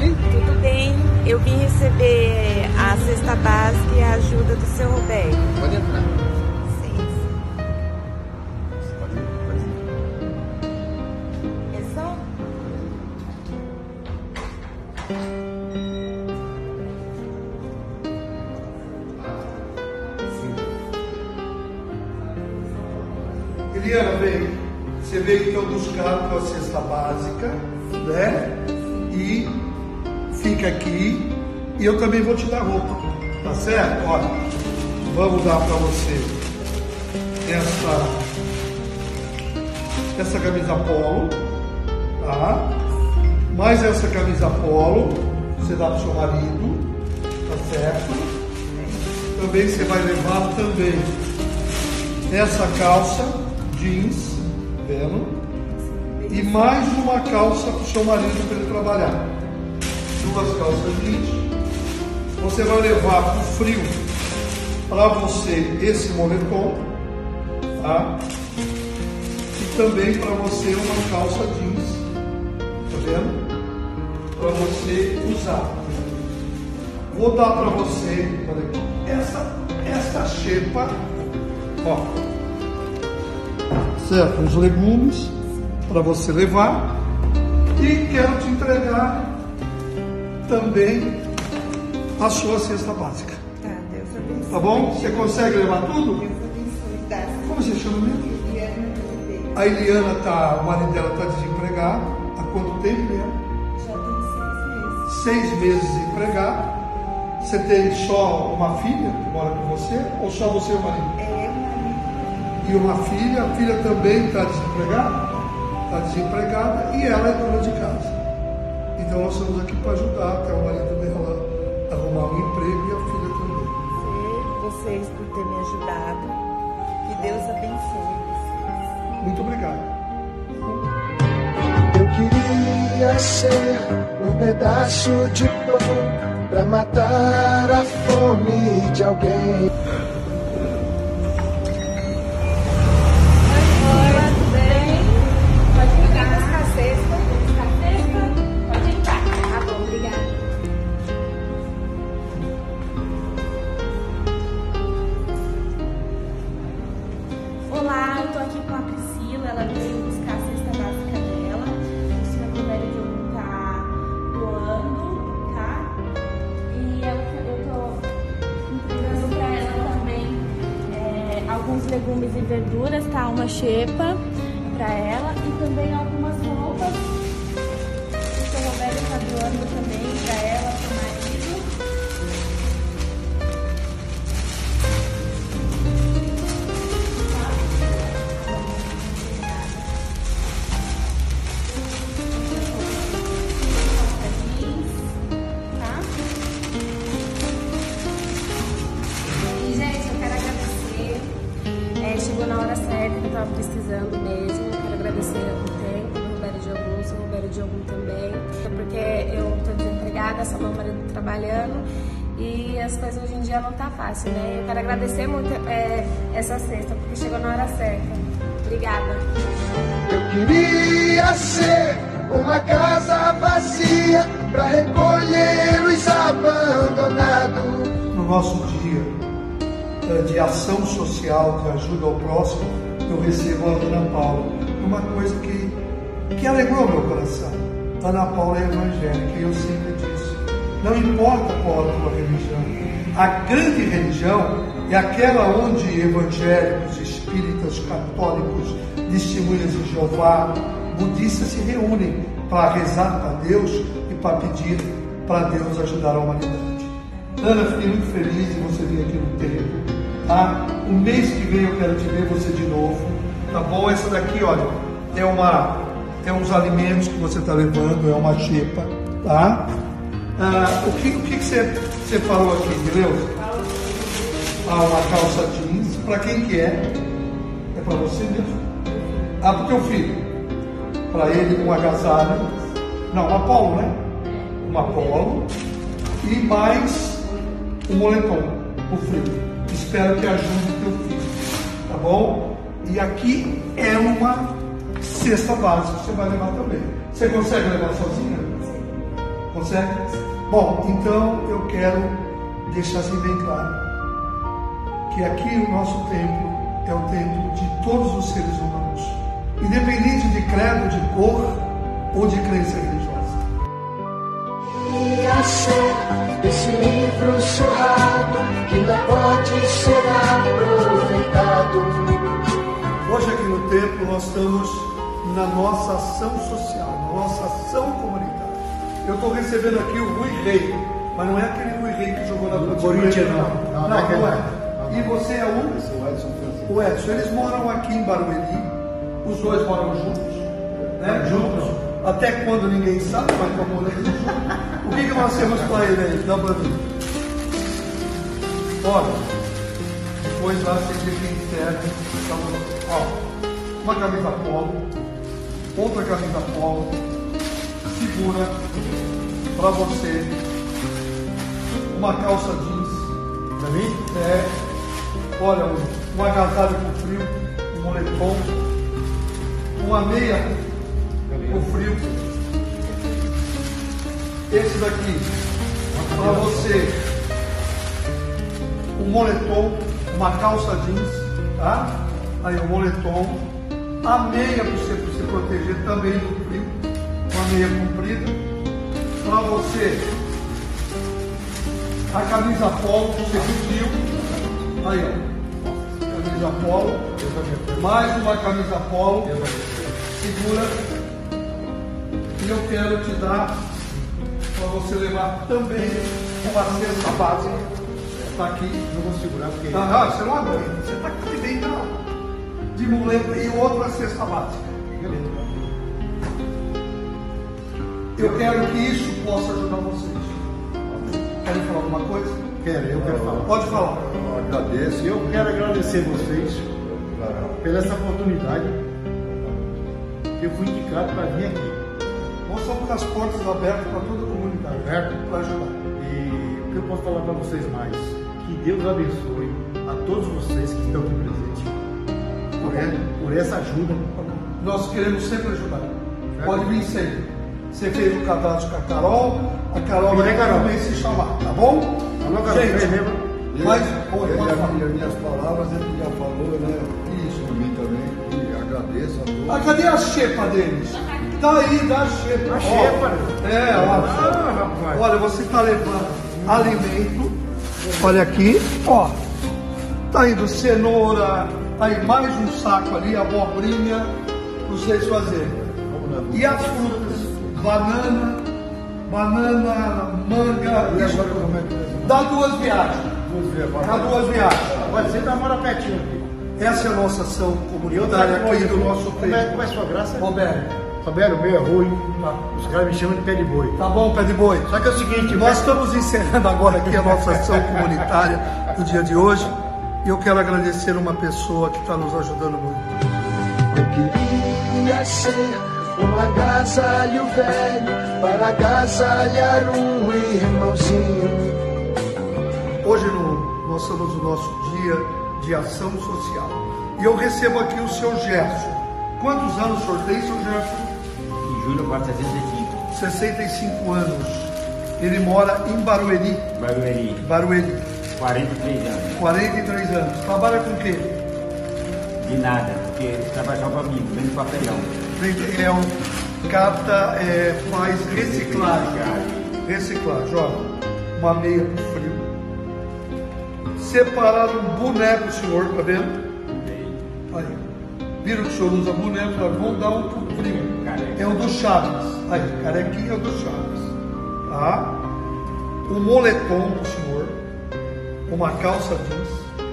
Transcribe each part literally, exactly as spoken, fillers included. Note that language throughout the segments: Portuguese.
bem? Tudo bem. Eu vim receber a cesta básica e a ajuda do seu Roberto. Pode entrar. Sim. Pode ir, pode ir. É só? Eliana, vem. Você veio então buscar a cesta básica, né? E fica aqui. E eu também vou te dar roupa, tá certo? Olha, vamos dar para você essa, essa camisa polo, tá? Mais essa camisa polo, você dá para o seu marido, tá certo? Também você vai levar também essa calça jeans, vendo? E mais uma calça para o seu marido para ele trabalhar. Duas calças jeans. Você vai levar para o frio para você esse moletom, tá? E também para você uma calça jeans, tá vendo? Para você usar. Vou dar para você, olha aqui, essa, essa xepa, ó. Certo, os legumes para você levar. E quero te entregar também a sua cesta básica. Tá, Deus abençoe. Tá bom? Você consegue levar tudo? Deus abençoe. Tá. Como você chama mesmo? Eliana Oliveira. A Eliana tá, o marido dela está desempregado. Há quanto tempo, Eliana? Já tem seis meses. Seis meses desempregado. Você tem só uma filha que mora com você? Ou só você e o marido? É eu, marido. E uma filha, a filha também está desempregada? Está desempregada e ela é dona de casa. Então nós estamos aqui para ajudar até o marido dela arrumar um emprego e a filha também. Vocês por ter me ajudado. Que Deus abençoe vocês. Muito obrigado. Eu queria ser um pedaço de pão pra matar a fome de alguém. Olá, eu tô aqui com a Priscila, ela veio buscar a cesta básica dela. O senhor Roberto de Ogum tá doando, tá? E eu, eu tô entregando pra ela também é, alguns legumes e verduras, tá? Uma xepa pra ela e também algumas roupas. O senhor Roberto tá doando também pra ela, pro marido. Chegou na hora certa, que eu estava precisando mesmo. Quero agradecer ao tempo, o Roberto de Ogum, o seu Roberto de Ogum também, porque eu estou desempregada, só meu marido trabalhando e as coisas hoje em dia não tá fácil, né? Eu quero agradecer muito é, essa cesta, porque chegou na hora certa. Obrigada. Eu queria ser uma casa vazia pra recolher os abandonados. No nosso dia de ação social, de ajuda ao próximo, eu recebo a Ana Paula. Uma coisa que, que alegrou meu coração. Ana Paula é evangélica e eu sempre disse, não importa qual a tua religião, a grande religião é aquela onde evangélicos, espíritas, católicos, testemunhas de Jeová, budistas se reúnem para rezar para Deus e para pedir para Deus ajudar a humanidade. Ana, fiquei muito feliz de você vir aqui no templo. Tá? O mês que vem eu quero te ver você de novo, tá bom? Essa daqui, olha, é uma, é uns alimentos que você está levando, é uma xepa, tá? Ah, o que, o que, que você, você falou aqui, entendeu? Ah, uma calça jeans. Para quem que é? É para você mesmo? Ah, para o teu filho. Para ele um agasalho. Não, uma polo, né? Uma polo. E mais um moletom, o frio. Espero que ajude o teu filho, tá bom? E aqui é uma cesta básica que você vai levar também. Você consegue levar sozinha? Consegue? Bom, então eu quero deixar assim bem claro que aqui o nosso templo é o templo de todos os seres humanos, independente de credo, de cor ou de crença religiosa. Ia ser esse livro surrado que não pode ser aproveitado. Hoje aqui no templo nós estamos na nossa ação social, na nossa ação comunitária. Eu estou recebendo aqui o Rui Rei, mas não é aquele Rui Rei que jogou na Corinthians, não. Não, não, não é. E você é o? O Edson Francisco. O Edson. Eles moram aqui em Barueri, os dois moram juntos, né? Juntos. Até quando ninguém sabe, mas estão morando juntos. O que, que nós temos para ele aí? Dá para mim. Olha, depois lá você vê quem serve. Ó, uma camisa polo, outra camisa polo, segura para você, uma calça jeans, Para mim? é, olha, um, um agasalho com frio, um moletom, uma meia com frio. Esse daqui, para você, um moletom, uma calça jeans, tá? Aí o moletom, a meia para você se proteger também do frio, uma meia comprida. Para você, a camisa polo, você pediu, aí ó, camisa polo, mais uma camisa polo, segura, e eu quero te dar, para você levar também uma cesta básica, está aqui. Não vou segurar porque... Ah, você não aguenta, você está aqui dentro de muleta e outra cesta básica. Eu quero que isso possa ajudar vocês. Querem falar alguma coisa? Quero, eu quero falar. Pode falar. Eu agradeço. Eu quero agradecer vocês pela essa oportunidade que eu fui indicado para vir aqui. Nós estamos com as portas abertas para toda a comunidade, Certo? para ajudar. E o que eu posso falar para vocês mais? Que Deus abençoe a todos vocês que estão aqui presentes por, ela, por essa ajuda. Nós queremos sempre ajudar. Pode vir sempre. Você fez o cadastro com a Carol, a Carol vai também se chamar, tá bom? Alô, Carol, gente, lembra? mas Ele, pode falar. as minhas palavras, ele já falou, né? Isso. Por mim também, e agradeço a todos. Ah, cadê a xepa deles? Tá aí, dá a xepa. A Ó, xepa? É, ó. Ah, rapaz. Olha, você está levando alimento. Olha aqui, ó. Tá indo cenoura, tá aí mais um saco ali, abobrinha, para vocês fazerem. E as frutas? Banana, banana, manga. E agora como é que é? Dá duas viagens. Vamos ver Dá agora. duas viagens. Agora você tá mora pertinho aqui. Essa é a nossa ação E comunitária outra aqui coisa, do nosso como é, tempo. como é a sua graça? Roberto, Roberto, o meu é Rui. tá. Os caras me chamam de pé de boi. Tá bom, pé de boi? Só que é o seguinte, Nós estamos encerrando agora aqui a nossa ação comunitária do dia de hoje e eu quero agradecer uma pessoa que está nos ajudando muito. Eu queria ser um agasalho velho para agasalhar um irmãozinho. Hoje no, nós estamos no nosso dia de ação social e eu recebo aqui o seu Gerson. Quantos anos o senhor tem, seu Gerson? Em julho, quatro sessenta e cinco. sessenta e cinco anos. Ele mora em Barueri. Barueri, Barueri, quarenta e três anos. quarenta e três anos. Trabalha com o quê? De nada, porque trabalha só para mim, vendo papelão. Ele é um capta, é, faz reciclagem. Reciclagem, olha, uma meia com frio. Separar um boneco, senhor, tá vendo? Aí, viram que o senhor usa boneco, vamos dar um pro frio. É o do Chaves. Aí, carequinha é o do Chaves. Tá? Um moletom pro senhor, uma calça jeans.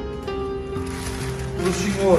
Pro senhor,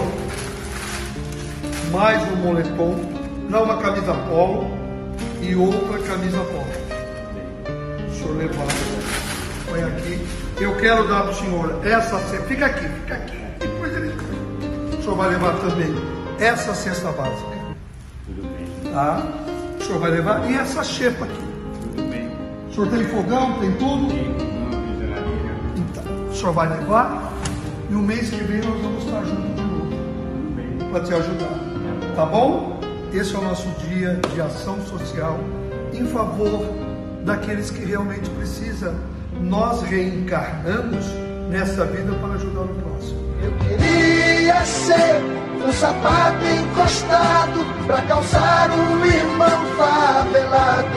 mais um moletom, não uma camisa polo e outra camisa polo. O senhor levar, põe aqui. Eu quero dar para o senhor essa cesta. Fica aqui, fica aqui. Depois ele... O senhor vai levar também essa cesta básica. Tudo bem, Tá? O senhor vai levar e essa xepa aqui. tudo bem. O senhor tem fogão, tem tudo? Tem uma geladeira, Então, o senhor vai levar e o mês que vem nós vamos estar juntos de novo tudo bem. para te ajudar. Tá bom? Esse é o nosso dia de ação social em favor daqueles que realmente precisam. Nós reencarnamos nessa vida para ajudar o próximo. Eu queria ser um sapato encostado para calçar um irmão favelado.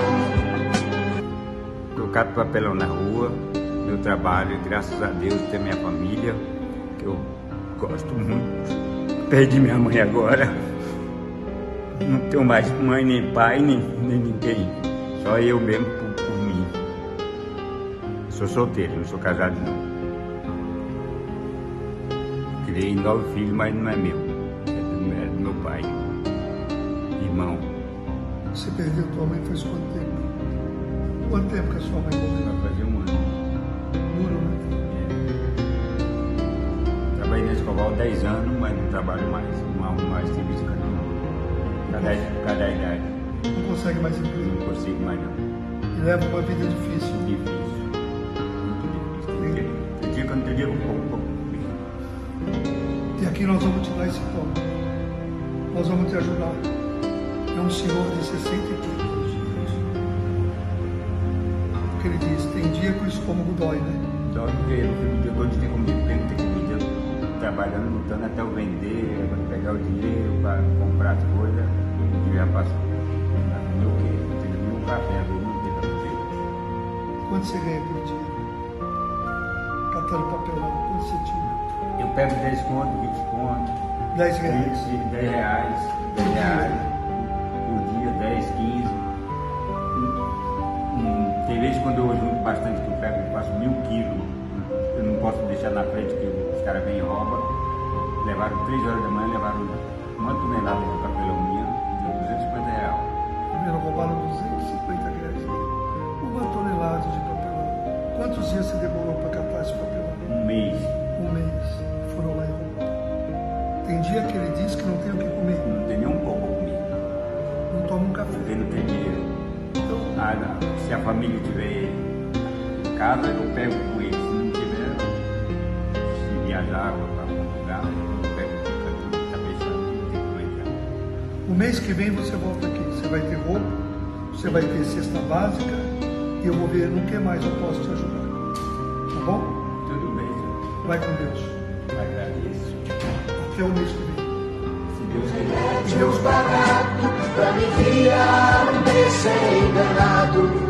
Eu cato papelão na rua, meu trabalho, graças a Deus, tem minha família, que eu gosto muito. Perdi minha mãe agora. Não tenho mais mãe, nem pai, nem, nem ninguém. Só eu mesmo por, por mim. Sou solteiro, não sou casado não. Criei nove filhos, mas não é meu. É do, é do meu pai. Irmão. Você perdeu tua mãe faz quanto tempo? Quanto tempo que a sua mãe morreu? Vai fazer um ano. Duro, né? É. Trabalhei na escoval há dez anos, mas não trabalho mais. Não arrumo mais serviço cada um. Cada, cada idade. Não consegue mais emprego? Não consigo mais não. E leva uma vida difícil. Difícil. Muito difícil. Tem dia que eu não tenho dia um pouco, um pouco. E aqui nós vamos te dar esse pão. Nós vamos te ajudar. É um senhor de sessenta e poucos dias. Porque ele diz, tem dia que o estômago dói, né? Dói porque eu depois de ter comido, porque não ter comida, eu trabalhando, lutando até eu vender, pegar o dinheiro para comprar as coisas, e já passou. Já comeu o quê? Tem que comer um café, às vezes não tem para comer. Quanto você ganha por dia? Catando papelão, quanto você tira? Eu pego dez contos, vinte contos. dez reais. vinte, dez reais. dez reais. Por dia, dez, quinze. Hum, tem vezes quando eu junto bastante que eu pego, eu faço mil quilos. Eu não posso deixar na frente que os caras vêm e roubam. Levaram três horas da manhã, levaram uma tonelada de papelão minha, de duzentos e cinquenta reais. Primeiro roubaram duzentos e cinquenta reais. Uma tonelada de papelão. Quantos dias você demorou para catar esse papelão? Um mês. Um mês. Foram lá e roubaram. Tem dia que ele diz que não tem o que comer. Não tem nem um pouco comigo. Não toma um café. Porque não tem dinheiro. Então, Ah, não. Se a família tiver em casa, eu pego com eles. Se não tiver, se viajar para algum lugar, eu pego porque tudo está fechado, não tem como entrar. o mês que vem você volta aqui. Você vai ter roupa, você vai ter cesta básica e eu vou ver no que mais eu posso te ajudar. Tá bom? Tudo bem, senhor. Vai com Deus. Agradeço. Até o mês que vem. Se Deus quiser. Deus barato pra me criar um desenho enganado.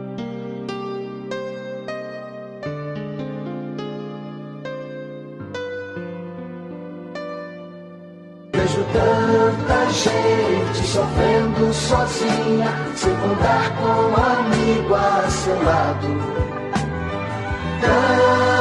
Vejo tanta gente sofrendo sozinha, sem contar com um amigo a seu lado. Tanta